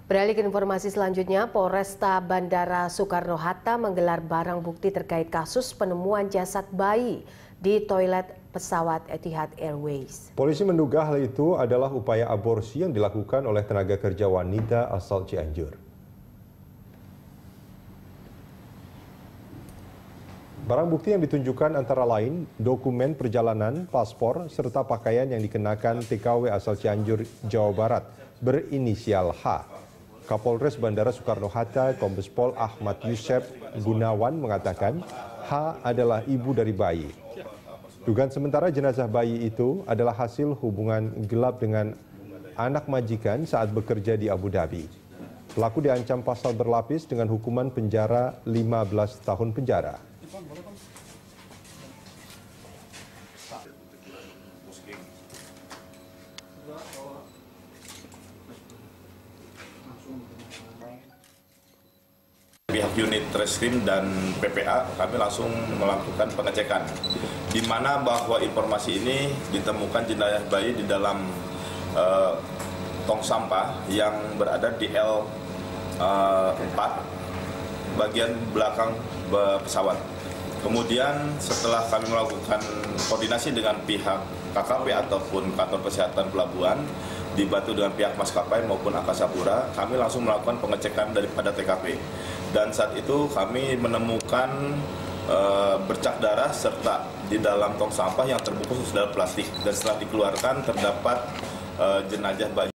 Beralih ke informasi selanjutnya, Polresta Bandara Soekarno-Hatta menggelar barang bukti terkait kasus penemuan jasad bayi di toilet pesawat Etihad Airways. Polisi menduga hal itu adalah upaya aborsi yang dilakukan oleh tenaga kerja wanita asal Cianjur. Barang bukti yang ditunjukkan antara lain dokumen perjalanan, paspor, serta pakaian yang dikenakan TKW asal Cianjur, Jawa Barat berinisial H. Kapolres Bandara Soekarno-Hatta, Kombes Pol Ahmad Yusef Gunawan mengatakan H adalah ibu dari bayi. Dugaan sementara jenazah bayi itu adalah hasil hubungan gelap dengan anak majikan saat bekerja di Abu Dhabi. Pelaku diancam pasal berlapis dengan hukuman penjara 15 tahun penjara. Pihak unit Reskrim dan PPA kami langsung melakukan pengecekan, di mana bahwa informasi ini ditemukan jenazah bayi di dalam tong sampah yang berada di L4 bagian belakang pesawat. Kemudian setelah kami melakukan koordinasi dengan pihak KKP ataupun kantor kesehatan pelabuhan, dibantu dengan pihak maskapai maupun Angkasa Pura, kami langsung melakukan pengecekan daripada TKP. Dan saat itu kami menemukan bercak darah serta di dalam tong sampah yang terbungkus dalam plastik. Dan setelah dikeluarkan terdapat jenazah bayi.